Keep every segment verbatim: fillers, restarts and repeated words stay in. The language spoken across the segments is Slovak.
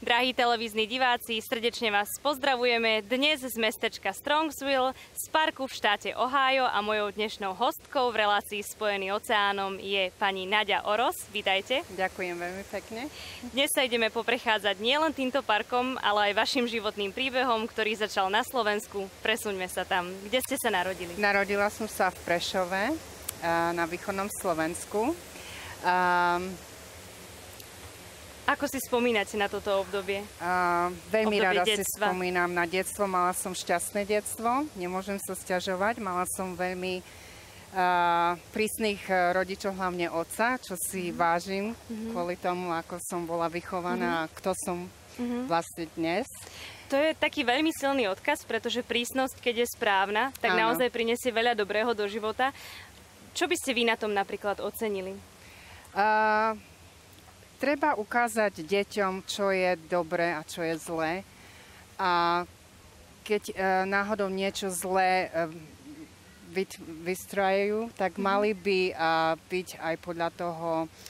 Drahí televízni diváci, srdečne vás pozdravujeme dnes z mestečka Strongsville, z parku v štáte Ohio a mojou dnešnou hostkou v relácii Spojený oceánom je pani Naďa Oros. Vítajte. Ďakujem veľmi pekne. Dnes sa ideme poprechádzať nielen týmto parkom, ale aj vašim životným príbehom, ktorý začal na Slovensku. Presuňme sa tam. Kde ste sa narodili? Narodila som sa v Prešove, na východnom Slovensku. Um, Ako si spomínate na toto obdobie? Uh, veľmi obdobie rada detstva. si spomínam na detstvo. Mala som šťastné detstvo, nemôžem sa sťažovať. Mala som veľmi uh, prísnych rodičov, hlavne otca, čo si mm-hmm. vážim mm-hmm. kvôli tomu, ako som bola vychovaná mm-hmm. a kto som mm-hmm. vlastne dnes. To je taký veľmi silný odkaz, pretože prísnosť, keď je správna, tak Áno. naozaj prinesie veľa dobrého do života. Čo by ste vy na tom napríklad ocenili? Uh, Treba ukázať deťom, čo je dobré a čo je zlé. A keď e, náhodou niečo zlé e, vystrajú, tak mm-hmm. mali by e, byť aj podľa toho...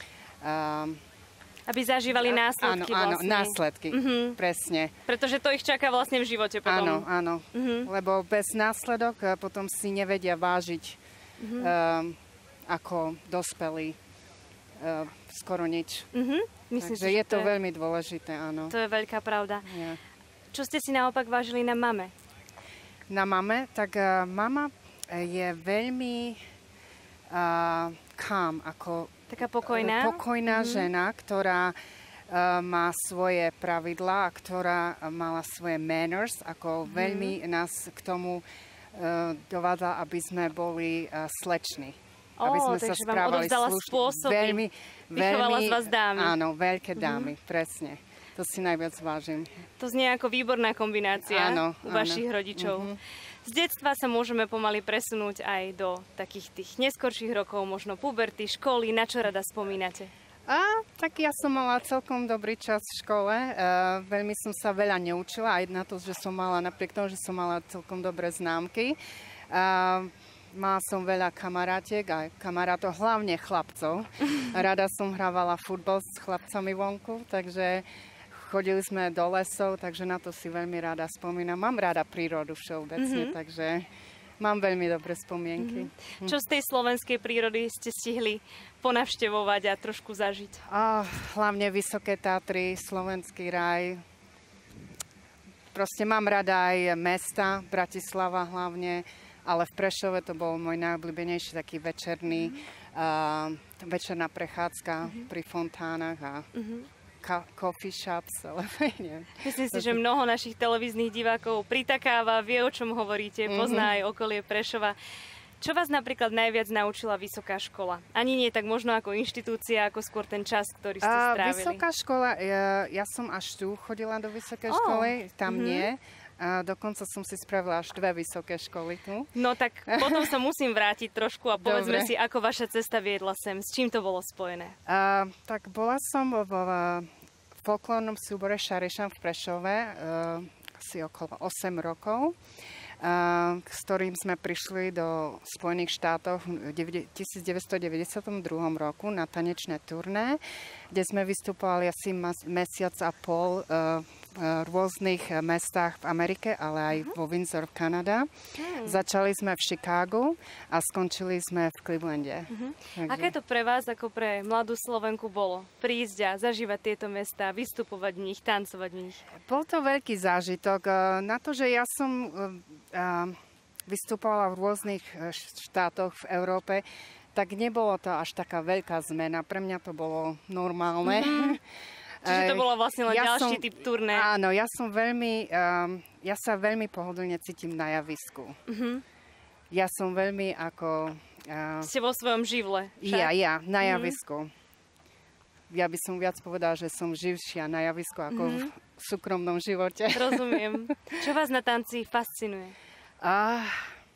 E, Aby zažívali následky áno, áno, vlastne. následky, mm-hmm. presne. Pretože to ich čaká vlastne v živote potom. Áno, áno. Mm-hmm. Lebo bez následok e, potom si nevedia vážiť mm-hmm. e, ako dospelí. Uh, skoro nič. Uh-huh. Myslím, Takže si, je to, to je, veľmi dôležité, áno. To je veľká pravda. Yeah. Čo ste si naopak vážili na mame? Na mame? Tak uh, mama je veľmi uh, calm, ako taká pokojná, uh, pokojná mm-hmm. žena, ktorá uh, má svoje pravidlá, ktorá mala svoje manners, ako mm-hmm. veľmi nás k tomu uh, dovádza, aby sme boli uh, sleční. Aby sme oh, sa správali slušne. Veľmi, Vychovala veľmi, z vás dámy. Áno, veľké dámy, mm-hmm. presne. To si najviac vážim. To znie ako výborná kombinácia áno, u áno. vašich rodičov. Mm-hmm. Z detstva sa môžeme pomaly presunúť aj do takých tých neskorších rokov, možno puberty, školy. Na čo rada spomínate? A, tak ja som mala celkom dobrý čas v škole. Uh, veľmi som sa veľa neučila, aj na to, že som mala, napriek tomu, že som mala celkom dobré známky. Uh, Mala som veľa kamarátiek a kamarátov, hlavne chlapcov. Rada som hrávala futbal s chlapcami vonku, takže chodili sme do lesov, takže na to si veľmi rada spomínam. Mám rada prírodu všeobecne, mm-hmm. takže mám veľmi dobré spomienky. Mm-hmm. Čo z tej slovenskej prírody ste stihli ponavštevovať a trošku zažiť? A, hlavne Vysoké Tatry, Slovenský raj. Proste mám rada aj mesta, Bratislava hlavne. Ale v Prešove to bol môj najobľúbenejší taký večerný, mm-hmm. uh, večerná prechádzka mm-hmm. pri fontánach a mm-hmm. ka- coffee shops. Ale neviem. Myslím si, že mnoho našich televíznych divákov pritakáva, vie, o čom hovoríte, mm-hmm. pozná aj okolie Prešova. Čo vás napríklad najviac naučila vysoká škola? Ani nie tak možno ako inštitúcia, ako skôr ten čas, ktorý ste uh, strávili. Vysoká škola, ja, ja som až tu chodila do vysokej oh. školy, tam mm-hmm. nie. A dokonca som si spravila až dve vysoké školy tu. No tak potom sa musím vrátiť trošku a povedzme Dobre. si, ako vaša cesta viedla sem. S čím to bolo spojené? Uh, tak bola som v folklórnom súbore Šarišan v Prešove uh, asi okolo osem rokov, uh, s ktorým sme prišli do Spojených štátov v devätnásťstodeväťdesiatdva roku na tanečné turné, kde sme vystupovali asi mas- mesiac a pol uh, v rôznych mestách v Amerike, ale aj uh-huh. vo Windsor, Kanada. Uh-huh. Začali sme v Chicagu a skončili sme v Clevelande. Uh-huh. Takže... Aké to pre vás, ako pre mladú Slovenku bolo? Prísť a zažívať tieto mestá, vystupovať v nich, tancovať v nich? Bol to veľký zážitok. Na to, že ja som vystupovala v rôznych štátoch v Európe, tak nebolo to až taká veľká zmena. Pre mňa to bolo normálne. Uh-huh. Čiže to bolo vlastne len ja ďalší som, typ turné. Áno, ja som veľmi, um, ja sa veľmi pohodlne cítim na javisku. Uh-huh. Ja som veľmi ako... Uh, Ste vo svojom živle, však? Ja, ja, na javisku. Uh-huh. Ja by som viac povedala, že som živšia na javisku ako uh-huh. v súkromnom živote. Rozumiem. Čo vás na tanci fascinuje? Uh,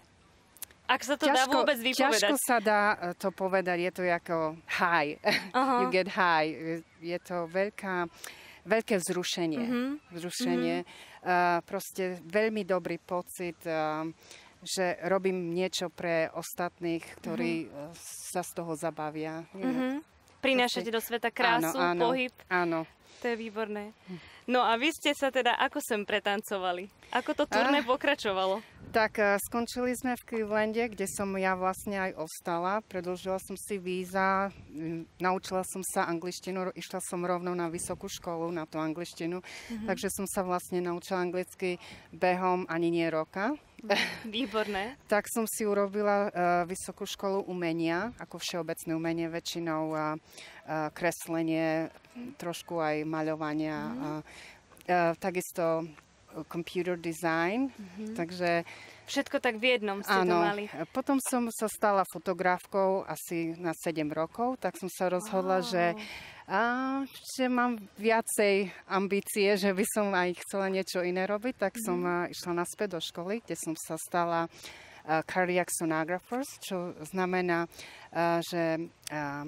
Ak sa to ťažko, dá vôbec vypovedať. Ťažko sa dá to povedať, je to ako high. Uh-huh. You get high. Je to veľká, veľké vzrušenie. Uh-huh. Vzrušenie. Uh-huh. Uh, proste veľmi dobrý pocit, uh, že robím niečo pre ostatných, ktorí uh-huh. sa z toho zabavia. Uh-huh. Prinášate do sveta krásu, áno, áno, pohyb. Áno. To je výborné. No a vy ste sa teda ako sem pretancovali? Ako to turné Ah. pokračovalo? Tak uh, skončili sme v Clevelande, kde som ja vlastne aj ostala. Predĺžila som si víza, m, naučila som sa angličtinu, išla som rovno na vysokú školu, na tú angličtinu. Mm-hmm. Takže som sa vlastne naučila anglicky behom ani nie roka. Výborné. Tak som si urobila uh, vysokú školu umenia, ako všeobecné umenie, väčšinou uh, uh, kreslenie, trošku aj maľovania. Mm-hmm. Uh, uh, takisto computer design, mm-hmm. takže... Všetko tak v jednom ste áno, to mali. Potom som sa stala fotografkou asi na sedem rokov, tak som sa rozhodla, wow. že, a, že mám viacej ambície, že by som aj chcela niečo iné robiť, tak mm-hmm. som a, išla naspäť do školy, kde som sa stala a, cardiac sonographer, čo znamená, a, že a,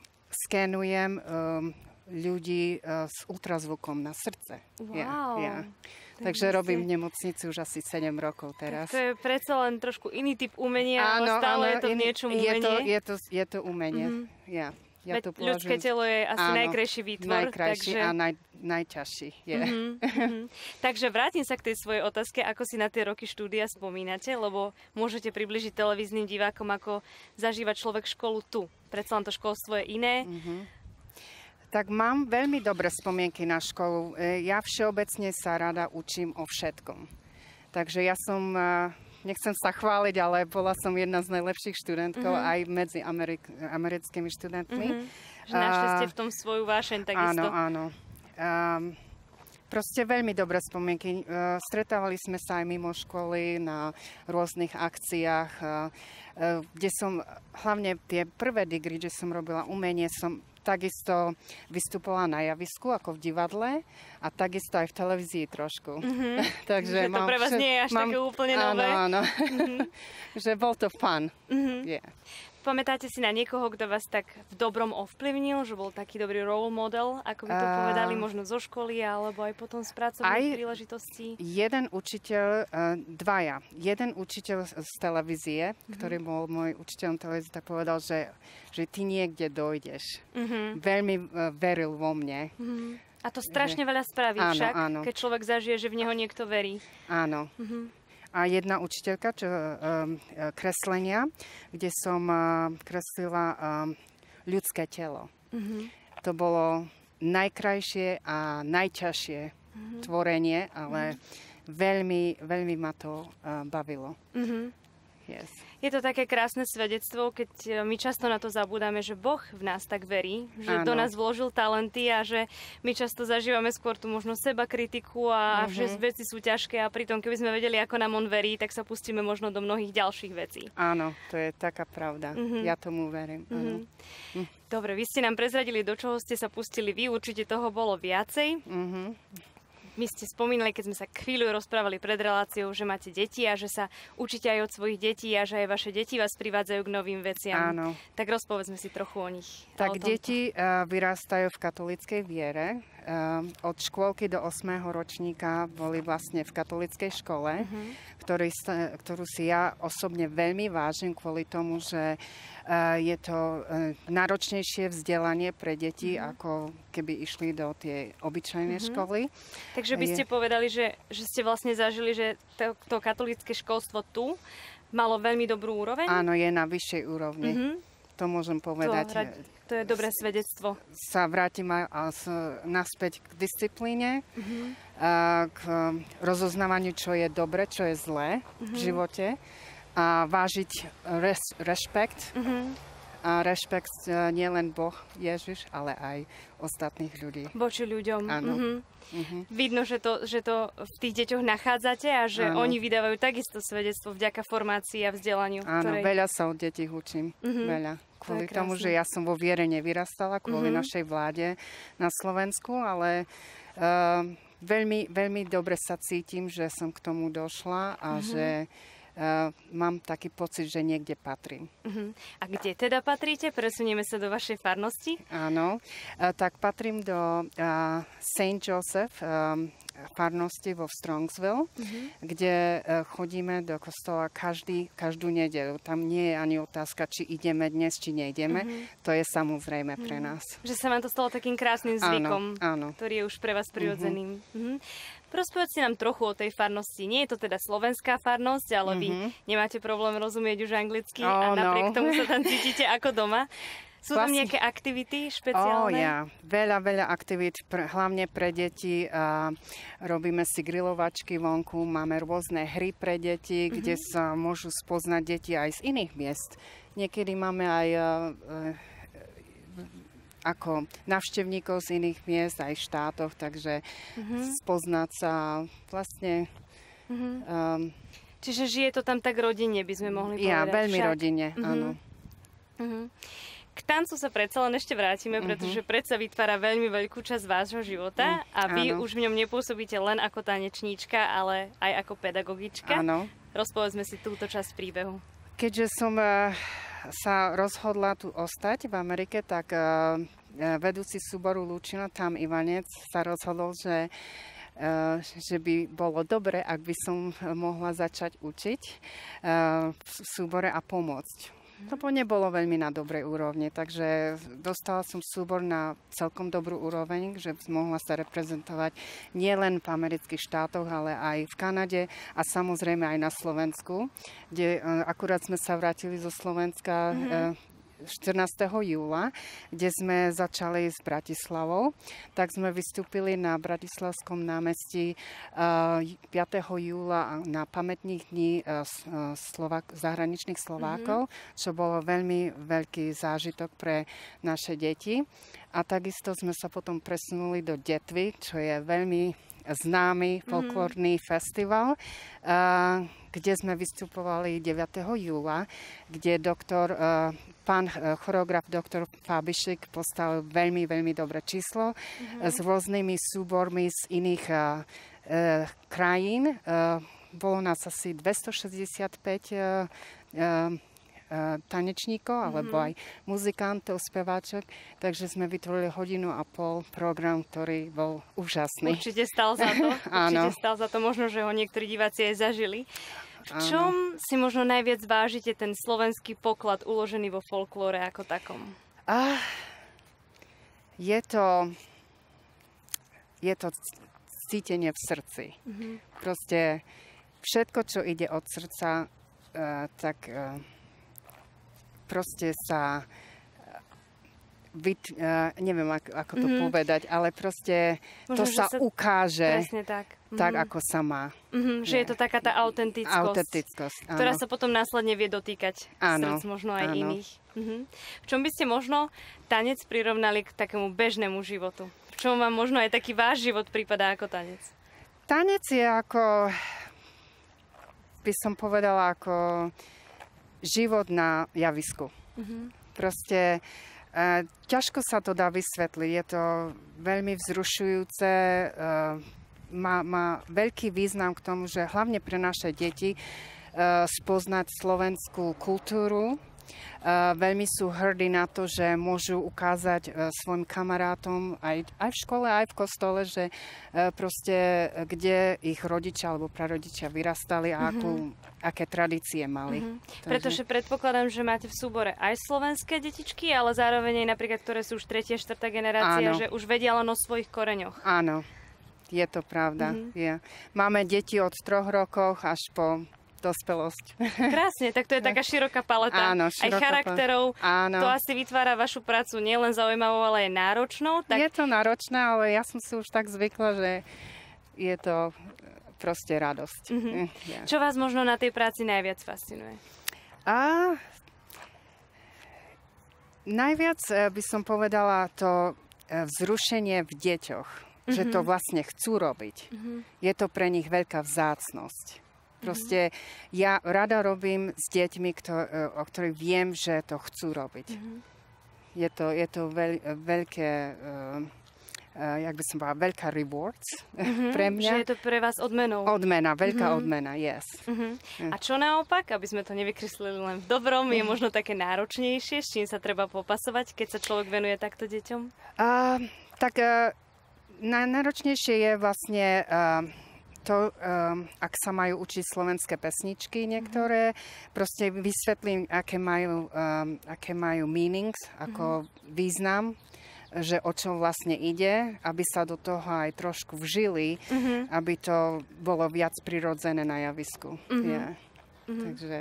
skenujem um, ľudí uh, s ultrazvukom na srdce. Wow. Yeah, yeah. Tak Takže ste... robím v nemocnici už asi sedem rokov teraz. Tak to je predsa len trošku iný typ umenia, áno, ale stále áno, je to v niečom umenie. Je to, je to, je to umenie. Mm-hmm. Ja, ja to považujem. Ľudské telo je asi áno, najkrajší výtvor. Najkrajší takže... a naj, najťažší je. Mm-hmm, mm-hmm. Takže vrátim sa k tej svojej otázke, ako si na tie roky štúdia spomínate, lebo môžete približiť televíznym divákom, ako zažíva človek školu tu. Predsa len to školstvo je iné. Mm-hmm. Tak mám veľmi dobré spomienky na školu. Ja všeobecne sa rada učím o všetkom. Takže ja som, nechcem sa chváliť, ale bola som jedna z najlepších študentkov mm-hmm. aj medzi Amerik- americkými študentmi. Mm-hmm. Že našli ste v tom svoju vášeň takisto. Áno, áno. Um, proste veľmi dobré spomienky. Uh, stretávali sme sa aj mimo školy na rôznych akciách, uh, uh, kde som, hlavne tie prvé degree, že som robila umenie, som takisto vystupovala na javisku, ako v divadle a takisto aj v televízii trošku. Mm-hmm. Takže že to pre vás nie je až mám, také úplne nové. Áno, áno. Mm-hmm. Že bol to fun. Mm-hmm. Yeah. Pamätáte si na niekoho, kto vás tak v dobrom ovplyvnil, že bol taký dobrý role model, ako by to uh, povedali, možno zo školy, alebo aj potom z pracovných príležitostí? Jeden učiteľ, uh, dvaja. Jeden učiteľ z televízie, mm-hmm. ktorý bol môj učiteľom televízie, tak povedal, že, že ty niekde dojdeš. Mm-hmm. Veľmi uh, veril vo mne. Mm-hmm. A to strašne že... veľa spraví áno, však, áno. keď človek zažije, že v neho niekto verí. Áno. Mm-hmm. A jedna učiteľka čo, um, kreslenia, kde som uh, kreslila um, ľudské telo. Mm-hmm. To bolo najkrajšie a najťažšie mm-hmm. tvorenie, ale mm-hmm. veľmi, veľmi ma to uh, bavilo. Mm-hmm. Yes. Je to také krásne svedectvo, keď my často na to zabúdame, že Boh v nás tak verí, že áno. do nás vložil talenty a že my často zažívame skôr tú možno seba kritiku a uh-huh. že veci sú ťažké a pritom keby sme vedeli, ako nám on verí, tak sa pustíme možno do mnohých ďalších vecí. Áno, to je taká pravda. Uh-huh. Ja tomu verím. Uh-huh. Uh-huh. Dobre, vy ste nám prezradili, do čoho ste sa pustili vy, určite toho bolo viacej. Uh-huh. My ste spomínali, keď sme sa chvíľu rozprávali pred reláciou, že máte deti a že sa učíte aj od svojich detí a že aj vaše deti vás privádzajú k novým veciam. Áno. Tak rozpovedzme si trochu o nich. Tak deti uh, vyrastajú v katolíckej viere. Uh, od škôlky do ôsmeho ročníka boli vlastne v katolíckej škole, uh-huh. ktorý, ktorú si ja osobne veľmi vážim kvôli tomu, že uh, je to uh, náročnejšie vzdelanie pre deti, uh-huh. ako keby išli do tej obyčajnej uh-huh. školy. Takže by ste je... povedali, že, že ste vlastne zažili, že to, to katolícke školstvo tu malo veľmi dobrú úroveň? Áno, je na vyššej úrovni. Uh-huh. To môžem povedať. To, to je dobré svedectvo. Sa vrátim aj naspäť k disciplíne, uh-huh. k rozoznávaniu, čo je dobre, čo je zlé uh-huh. v živote a vážiť res, rešpekt. Uh-huh. A rešpekt nie len Boh, Ježiš, ale aj ostatných ľudí. Voči ľuďom. Áno. Uh-huh. Uh-huh. Vidno, že to, že to v tých deťoch nachádzate a že áno. oni vydávajú takisto svedectvo vďaka formácii a vzdelaniu. Áno, ktorej... veľa sa od detí učím. Uh-huh. Veľa. Kvôli to tomu, že ja som vo viere nevyrastala, kvôli uh-huh. našej vláde na Slovensku, ale uh, veľmi, veľmi dobre sa cítim, že som k tomu došla a uh-huh. že Uh, mám taký pocit, že niekde patrím. Uh-huh. A kde teda patríte? Presunieme sa do vašej farnosti. Áno, uh, tak patrím do uh, Saint Joseph um, farnosti vo Strongsville, mm-hmm. kde chodíme do kostola každý, každú nedeľu. Tam nie je ani otázka, či ideme dnes, či nejdeme. Mm-hmm. To je samozrejme pre nás. Že sa vám to stalo takým krásnym zvykom, áno, áno. ktorý je už pre vás prirodzeným. Mm-hmm. Rozpovedz si nám trochu o tej farnosti. Nie je to teda slovenská farnosť, ale mm-hmm. vy nemáte problém rozumieť už anglicky oh, a napriek no. tomu sa tam cítite ako doma. Sú tam nejaké aktivity špeciálne? Oh, ja. Veľa, veľa aktivít, pr- hlavne pre deti. Uh, robíme si grilovačky vonku, máme rôzne hry pre deti, mm-hmm. kde sa môžu spoznať deti aj z iných miest. Niekedy máme aj uh, uh, ako navštevníkov z iných miest, aj štátoch, takže mm-hmm. spoznať sa vlastne... Mm-hmm. Um, Čiže žije to tam tak rodinne, by sme mohli povedať. Ja, veľmi však? rodinne, mm-hmm. áno. Mm-hmm. K tancu sa predsa len ešte vrátime, pretože uh-huh. predsa vytvára veľmi veľkú časť vášho života a vy áno. už v ňom nepôsobíte len ako tanečníčka, ale aj ako pedagogička. Áno. Rozpovedzme si túto časť príbehu. Keďže som uh, sa rozhodla tu ostať v Amerike, tak uh, vedúci súboru Lučino, tam Ivanec, sa rozhodol, že Uh, že by bolo dobre, ak by som mohla začať učiť uh, v súbore a pomôcť. Lebo nebolo veľmi na dobrej úrovni, takže dostala som súbor na celkom dobrú úroveň, že mohla sa reprezentovať nielen v amerických štátoch, ale aj v Kanade a samozrejme aj na Slovensku, kde uh, akurát sme sa vrátili zo Slovenska mm-hmm. uh, štrnásteho júla, kde sme začali s Bratislavou, tak sme vystúpili na Bratislavskom námestí piateho júla na pamätných dní Slovak, zahraničných Slovákov, mm-hmm. čo bolo veľmi veľký zážitok pre naše deti. A takisto sme sa potom presunuli do Detvy, čo je veľmi známy folklórny mm-hmm. festival, uh, kde sme vystupovali deviateho júla, kde doktor, uh, pán uh, choreograf doktor Fabišik postavil veľmi, veľmi dobré číslo mm-hmm. s rôznymi súbormi z iných uh, uh, krajín. Uh, bolo nás asi dvestošesťdesiatpäť uh, uh, tanečníkov, alebo mm-hmm. aj muzikantov, speváčok, takže sme vytvorili hodinu a pol program, ktorý bol úžasný. Určite stál za to. Určite stál za to. Možno, že ho niektorí diváci aj zažili. V čom Áno. si možno najviac vážite ten slovenský poklad uložený vo folklóre ako takom? Ah, je to je to cítenie v srdci. Mm-hmm. Proste všetko, čo ide od srdca, uh, tak uh, proste sa, vyt, uh, neviem ako, ako to mm-hmm. povedať, ale proste Možno, to sa, sa ukáže tak, mm-hmm. tak, ako sa má. Mm-hmm, že je to taká tá autentickosť, autentickosť ktorá sa potom následne vie dotýkať áno, srdc možno aj áno. iných. Mm-hmm. V čom by ste možno tanec prirovnali k takému bežnému životu? V čom vám možno aj taký váš život prípadá ako tanec? Tanec je ako, by som povedala, ako život na javisku. Mm-hmm. Proste e, ťažko sa to dá vysvetliť. Je to veľmi vzrušujúce, e, má, má veľký význam k tomu, že hlavne pre naše deti e, spoznať slovenskú kultúru. Uh, veľmi sú hrdí na to, že môžu ukázať uh, svojim kamarátom aj, aj v škole, aj v kostole, že uh, proste kde ich rodičia alebo prarodičia vyrastali a mm-hmm. akú, aké tradície mali. Mm-hmm. Takže... Pretože predpokladám, že máte v súbore aj slovenské detičky, ale zároveň aj napríklad, ktoré sú už tretia, štvrtá generácia, Áno. že už vedia len o svojich koreňoch. Áno, je to pravda. Mm-hmm. Je. Máme deti od troch rokov až po dospelosť. Krásne, tak to je taká široká paleta Áno, aj široká charakterov. Áno. To asi vytvára vašu prácu nielen zaujímavou, ale aj náročnou. Tak... Je to náročné, ale ja som si už tak zvykla, že je to proste radosť. Mm-hmm. Yeah. Čo vás možno na tej práci najviac fascinuje? A najviac by som povedala to vzrušenie v deťoch. Mm-hmm. Že to vlastne chcú robiť. Mm-hmm. Je to pre nich veľká vzácnosť. Proste ja rada robím s deťmi, ktor- o ktorých viem, že to chcú robiť. Mm-hmm. Je to, je to veľ, veľké, uh, uh, jak by som povedala, veľká rewards mm-hmm. pre mňa. Že je to pre vás odmenou. Odmena, veľká mm-hmm. odmena, yes. Mm-hmm. A čo naopak, aby sme to nevykreslili len v dobrom, je možno také náročnejšie, s čím sa treba popasovať, keď sa človek venuje takto deťom? Uh, tak... Uh, najnáročnejšie je vlastne uh, to, um, ak sa majú učiť slovenské pesničky niektoré, mm-hmm. proste vysvetlím, aké majú, um, aké majú meanings, ako mm-hmm. význam, že o čo vlastne ide, aby sa do toho aj trošku vžili, mm-hmm. aby to bolo viac prirodzené na javisku. Mm-hmm. Yeah. Mm-hmm. Takže...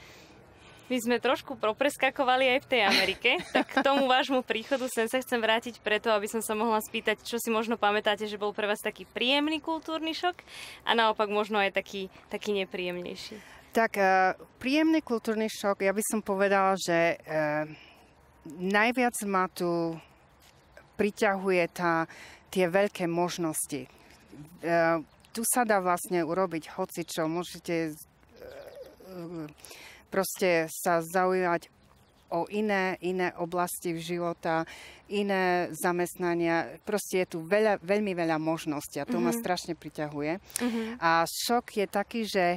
My sme trošku propreskakovali aj v tej Amerike, tak k tomu vášmu príchodu sem sa chcem vrátiť preto, aby som sa mohla spýtať, čo si možno pamätáte, že bol pre vás taký príjemný kultúrny šok a naopak možno aj taký, taký nepríjemnejší. Tak uh, príjemný kultúrny šok, ja by som povedala, že uh, najviac ma tu priťahuje tá, tie veľké možnosti. Uh, tu sa dá vlastne urobiť hocičo, môžete... Uh, proste sa zaujímať o iné, iné oblasti života, iné zamestnania. Proste je tu veľa, veľmi veľa možností a to mm-hmm. ma strašne priťahuje. Mm-hmm. A šok je taký, že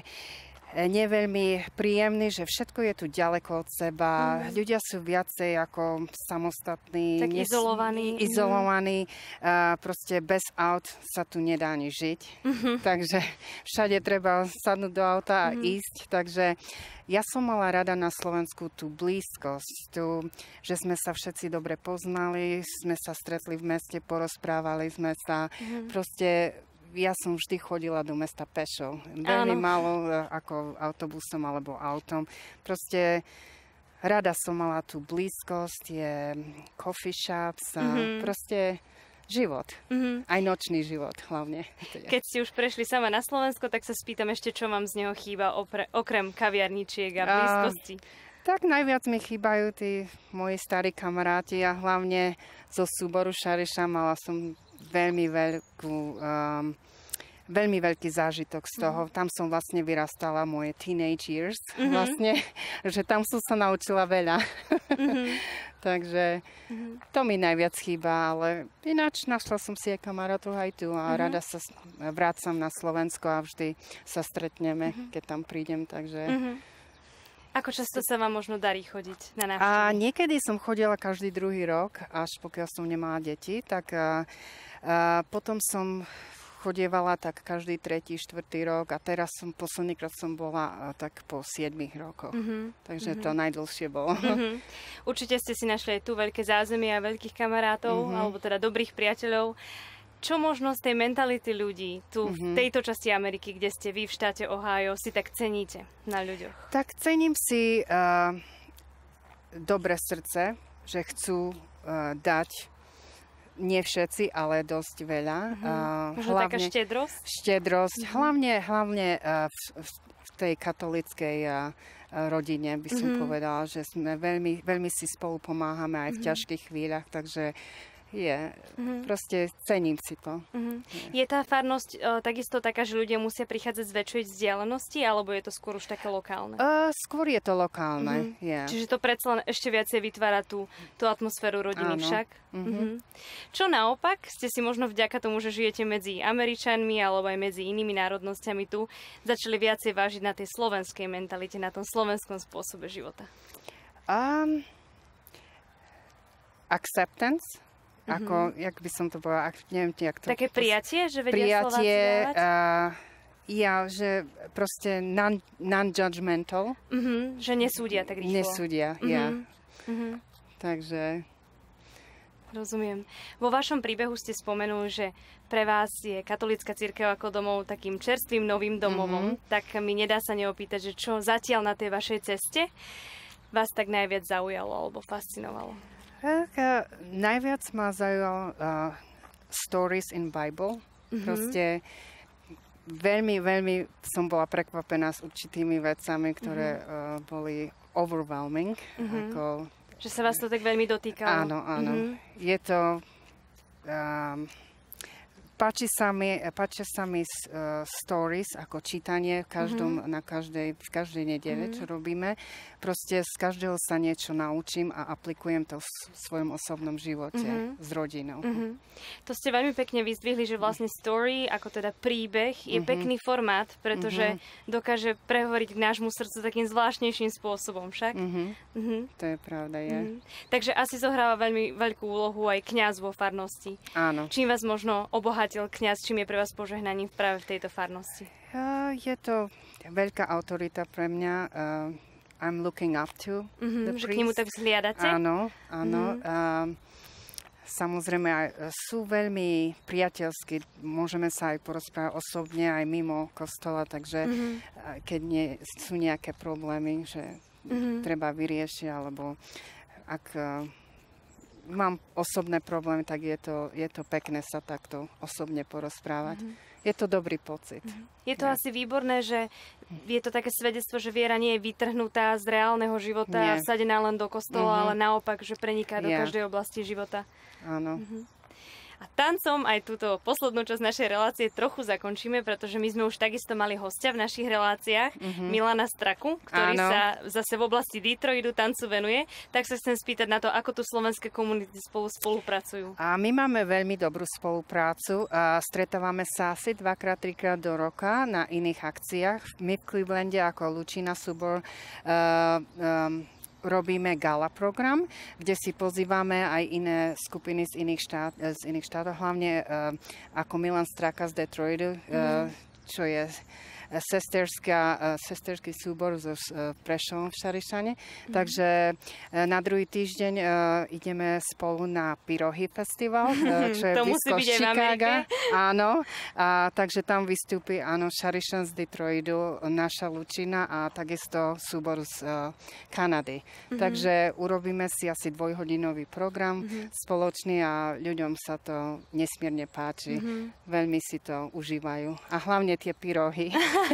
nie veľmi príjemný, že všetko je tu ďaleko od seba. Mm. Ľudia sú viacej ako samostatní. Tak nes- izolovaní. Izolovaní. Uh, proste bez aut sa tu nedá ani žiť. Mm-hmm. Takže všade treba sadnúť do auta a mm-hmm. ísť. Takže ja som mala rada na Slovensku tú blízkosť, tú, že sme sa všetci dobre poznali, sme sa stretli v meste, porozprávali sme sa. Mm-hmm. Proste ja som vždy chodila do mesta pešo. Veľmi Áno. málo ako autobusom alebo autom. Proste rada som mala tú blízkosť, je coffee shops a mm-hmm. proste život. Mm-hmm. Aj nočný život hlavne. Keď ste už prešli sama na Slovensko, tak sa spýtam ešte, čo vám z neho chýba opre, okrem kaviarničiek a blízkosti. A, tak najviac mi chýbajú tí moji starí kamaráti a hlavne zo súboru Šariša mala som veľmi veľkú... Um, veľmi veľký zážitok z toho. Mm-hmm. Tam som vlastne vyrastala moje teenage years. Mm-hmm. Vlastne, že tam som sa naučila veľa. Mm-hmm. Takže mm-hmm. to mi najviac chýba, ale ináč našla som si aj kamarátov aj tu a mm-hmm. rada sa vrácam na Slovensko a vždy sa stretneme, mm-hmm. keď tam prídem. Takže... Mm-hmm. Ako často sa vám možno darí chodiť na návštevu? A niekedy som chodila každý druhý rok, až pokiaľ som nemala deti, tak a, a potom som chodievala tak každý tretí, štvrtý rok a teraz som, poslednýkrát som bola tak po siedmich rokoch. Mm-hmm. Takže mm-hmm. to najdlhšie bolo. Mm-hmm. Určite ste si našli aj tu veľké zázemie a veľkých kamarátov, mm-hmm. alebo teda dobrých priateľov. Čo možno z tej mentality ľudí tu mm-hmm. v tejto časti Ameriky, kde ste vy v štáte Ohio, si tak ceníte na ľuďoch? Tak cením si uh, dobré srdce, že chcú uh, dať nie všetci, ale dosť veľa. Uh-huh. Možno taká štedrosť? Štedrosť. Uh-huh. Hlavne, hlavne uh, v, v tej katolíckej uh, rodine by som uh-huh. povedala, že sme veľmi, veľmi si spolu pomáhame aj v uh-huh. ťažkých chvíľach, takže je, mm-hmm. proste cením si to. Mm-hmm. Je. je tá farnosť o, takisto taká, že ľudia musia prichádzať z väčšej vzdialenosti, alebo je to skôr už také lokálne? Uh, skôr je to lokálne, mm-hmm. yeah. Čiže to predsa len ešte viacej vytvára tú, tú atmosféru rodiny. Áno. Však? Mm-hmm. Mm-hmm. Čo naopak, ste si možno vďaka tomu, že žijete medzi Američanmi alebo aj medzi inými národnosťami tu, začali viacej vážiť na tej slovenskej mentalite, na tom slovenskom spôsobe života? Um, acceptance. Ako, mm-hmm. jak by som to povedala, neviem, jak to... Také prijatie, že vedia Slováci dávať? Uh, ja, že proste non, non-judgmental. Mm-hmm, že nesúdia tak rýchlo. Nesúdia, mm-hmm. ja. Mm-hmm. Takže... Rozumiem. Vo vašom príbehu ste spomenuli, že pre vás je katolícka cirkev ako domov takým čerstvým novým domovom. Mm-hmm. Tak mi nedá sa neopýtať, že čo zatiaľ na tej vašej ceste vás tak najviac zaujalo alebo fascinovalo? Tak, uh, najviac ma zaujalo uh, stories in Bible. Mm-hmm. Proste veľmi, veľmi som bola prekvapená s určitými vecami, ktoré mm-hmm. uh, boli overwhelming. Mm-hmm. Ako, že sa vás to tak veľmi dotýkalo. Áno, áno. Mm-hmm. Je to... Um, Páči sa mi, páči sa mi uh, stories, ako čítanie v každom, mm-hmm. na každej, v každej nedele, mm-hmm. čo robíme. Proste z každého sa niečo naučím a aplikujem to v svojom osobnom živote mm-hmm. s rodinou. Mm-hmm. To ste veľmi pekne vyzdvihli, že vlastne story, ako teda príbeh, je mm-hmm. pekný formát, pretože mm-hmm. dokáže prehovoriť k nášmu srdcu takým zvláštnejším spôsobom však. Mm-hmm. Mm-hmm. To je pravda, je. Mm-hmm. Takže asi zohráva veľmi veľkú úlohu aj kňaz vo farnosti. Áno. Čím vás možno obohatil kňaz, čím je pre vás požehnaním práve v tejto farnosti? Uh, je to veľká autorita pre mňa. Uh, I'm looking up to mm-hmm, the priest. Že k nemu tak vzhliadate? Áno, áno. Mm-hmm. Uh, samozrejme aj sú veľmi priateľskí. Môžeme sa aj porozprávať osobne, aj mimo kostola, takže mm-hmm. keď nie, sú nejaké problémy, že mm-hmm. treba vyriešiť, alebo ak... Uh, mám osobné problémy, tak je to, je to pekné sa takto osobne porozprávať. Mm-hmm. Je to dobrý pocit. Mm-hmm. Je to ja. asi výborné, že je to také svedectvo, že viera nie je vytrhnutá z reálneho života a vsadená len do kostola, mm-hmm. ale naopak, že preniká do yeah. každej oblasti života. Áno. Mm-hmm. A tancom aj túto poslednú časť našej relácie trochu zakončíme, pretože my sme už takisto mali hostia v našich reláciách, mm-hmm. Milana Straku, ktorý Áno. sa zase v oblasti Detroitu tancu venuje. Tak sa chcem spýtať na to, ako tu slovenské komunity spolu spolupracujú. A my máme veľmi dobrú spoluprácu. A stretávame sa asi dvakrát, trikrát do roka na iných akciách. My v Clevelande ako Lučina súbor uh, um, robíme gala program, kde si pozývame aj iné skupiny z iných, štát, z iných štátov, hlavne uh, ako Milan Straka z Detroitu, uh, čo je sesterská, sesterský súbor zo Prešovom v Šarišane. Mm. Takže na druhý týždeň uh, ideme spolu na Pyrohy festival, uh, čo je blízko Chicaga. Áno, a, takže tam vystúpi áno, Šarišan z Detroitu, naša Lučina a takisto súbor z uh, Kanady. Mm-hmm. Takže urobíme si asi dvojhodinový program mm-hmm. spoločný a ľuďom sa to nesmierne páči. Mm-hmm. Veľmi si to užívajú. A hlavne tie pyrohy.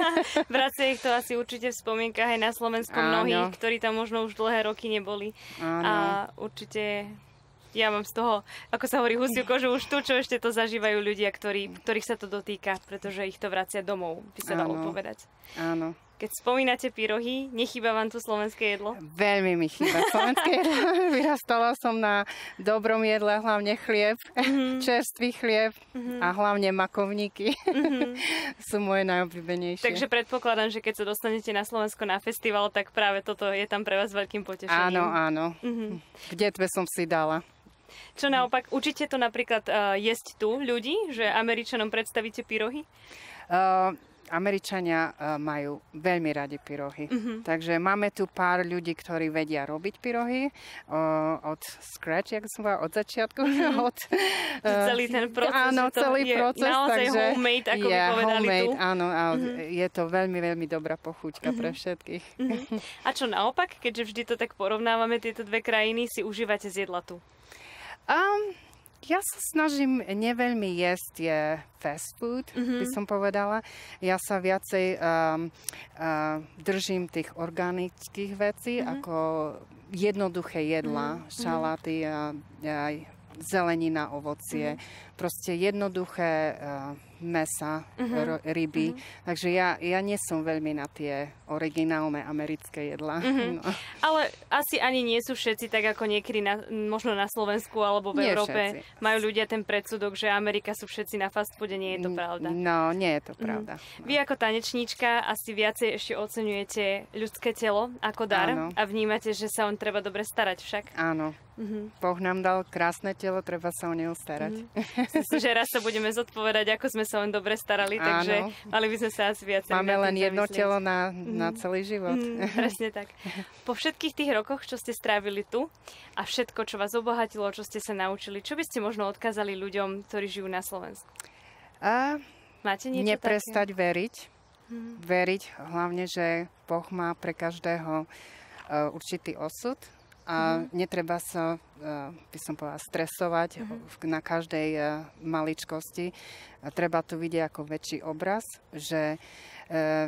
Vracia ich to asi určite v spomienkach aj na Slovensku mnohých, ktorí tam možno už dlhé roky neboli. Áno. A určite ja mám z toho, ako sa hovorí, husiu kožu už tu, čo ešte to zažívajú ľudia, ktorí, ktorých sa to dotýka, pretože ich to vracia domov, by sa dalo povedať. Áno. Keď spomínate pyrohy, nechýba vám tu slovenské jedlo? Veľmi mi chýba slovenské jedlo. Vyrastala som na dobrom jedle, hlavne chlieb, mm-hmm. čerstvý chlieb mm-hmm. a hlavne makovníky. Mm-hmm. Sú moje najobľúbenejšie. Takže predpokladám, že keď sa dostanete na Slovensko na festival, tak práve toto je tam pre vás veľkým potešením. Áno, áno. Mm-hmm. V detve som si dala. Čo naopak, učíte to napríklad uh, jesť tu ľudí, že Američanom predstavíte pyrohy? Uh, Američania uh, majú veľmi radi pyrohy. Uh-huh. Takže máme tu pár ľudí, ktorí vedia robiť pyrohy uh, od scratch, jak som povedala, od začiatku. Uh-huh. od, uh, celý ten proces. Áno, celý je proces. Naozaj takže homemade, ako je, by povedali homemade, tu. Áno, uh-huh. je to veľmi, veľmi dobrá pochuťka uh-huh. pre všetkých. Uh-huh. A čo naopak, keďže vždy to tak porovnávame, tieto dve krajiny, si užívate z jedla tu? Um, Ja sa snažím neveľmi jesť je fast food, mm-hmm. by som povedala. Ja sa viacej um, uh, držím tých organických vecí, mm-hmm. ako jednoduché jedlá, mm-hmm. šaláty a aj zelenina, ovocie. Mm-hmm. Proste jednoduché uh, mesa, mm-hmm. ro- ryby. Mm-hmm. Takže ja, ja nie som veľmi na tie originálne americké jedlá. Mm-hmm. No. Ale asi ani nie sú všetci tak ako niekedy na, možno na Slovensku alebo v nie Európe. Všetci. Majú ľudia ten predsudok, že Amerika sú všetci na fast foode. Nie je to pravda. No, nie je to pravda. Mm. Vy ako tanečníčka asi viacej ešte oceňujete ľudské telo ako dar. Áno. A vnímate, že sa on treba dobre starať však. Áno. Mm-hmm. Boh nám dal krásne telo, treba sa o neho starať. Mm-hmm. Myslím, že raz sa budeme zodpovedať, ako sme sa on dobre starali, takže mali by sme sa asi viacej Máme len jedno zamyslieť. Telo na, mm-hmm. na celý život. Mm, presne tak. Po všetkých tých rokoch, čo ste strávili tu a všetko, čo vás obohatilo, čo ste sa naučili, čo by ste možno odkázali ľuďom, ktorí žijú na Slovensku? A Máte niečo neprestať také? veriť. Mm. Veriť, hlavne, že Boh má pre každého uh, určitý osud. A mm-hmm. netreba sa, by som povedala, stresovať mm-hmm. na každej maličkosti. A treba to vidieť ako väčší obraz, že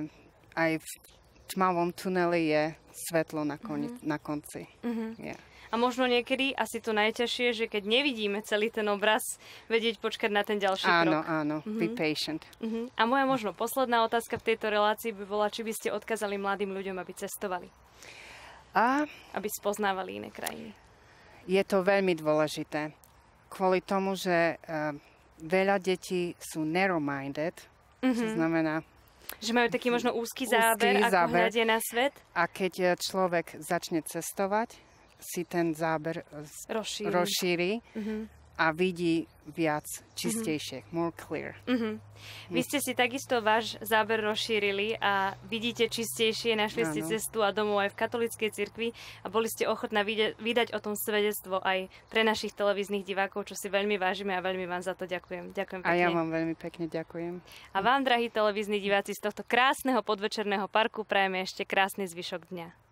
aj v tmavom tuneli je svetlo na, koni- mm-hmm. na konci. Mm-hmm. Yeah. A možno niekedy asi to najťažšie, že keď nevidíme celý ten obraz, vedieť počkať na ten ďalší áno, krok. Áno, áno, uh-huh. be patient. Uh-huh. A moja možno posledná otázka v tejto relácii by bola, či by ste odkázali mladým ľuďom, aby cestovali. A aby spoznávali iné krajiny. Je to veľmi dôležité. Kvôli tomu, že uh, veľa detí sú narrow-minded, uh-huh. čo znamená... Že majú taký možno úzky záber, úzky ako záber. hľadia na svet. A keď človek začne cestovať, si ten záber rozšíri, rozšíri uh-huh. a vidí viac čistejšie, uh-huh. more clear. Uh-huh. Vy ste si takisto váš záber rozšírili a vidíte čistejšie, našli ste cestu a domov aj v katolíckej cirkvi a boli ste ochotná vydať, vydať o tom svedectvo aj pre našich televíznych divákov, čo si veľmi vážime a veľmi vám za to ďakujem. Ďakujem pekne. A ja vám veľmi pekne ďakujem. A vám, drahí televízni diváci, z tohto krásneho podvečerného parku prajeme ešte krásny zvyšok dňa.